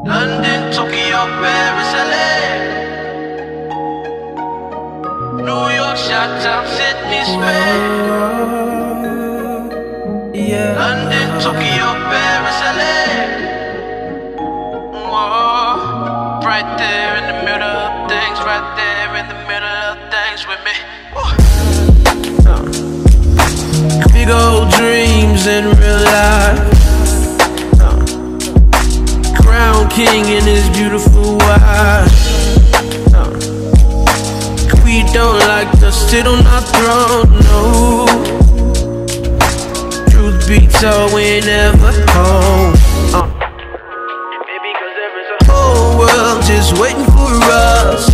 London, Tokyo, Paris, LA, New York, Chi-Town, Sydney, Spain. London, Tokyo, Paris, LA. Whoa. Right there in the middle of things, right there in the middle of things with me. Big old dreams in real life. Crown king and his beautiful wife. We don't like to sit on our throne, no. Truth be told, we ain't never home. Maybe cause there is a whole world just waiting for us.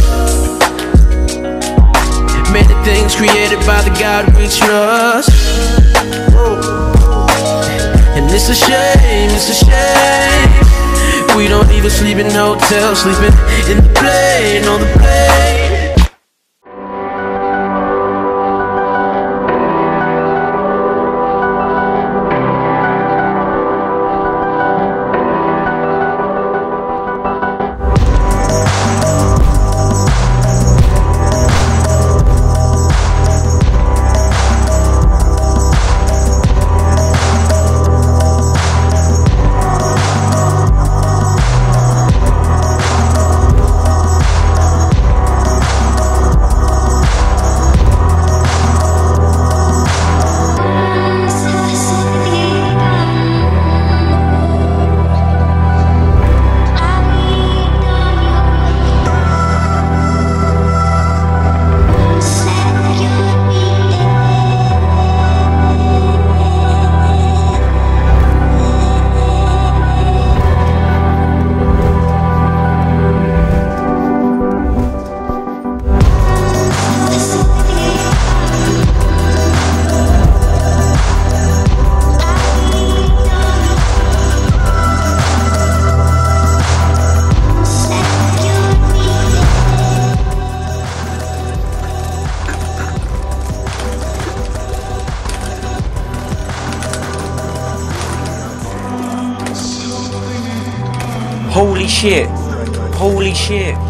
Many things created by the God we trust. And it's a shame, it's a shame. We don't even sleep in hotels, sleeping in the plane, on the plane. Holy shit. Holy shit.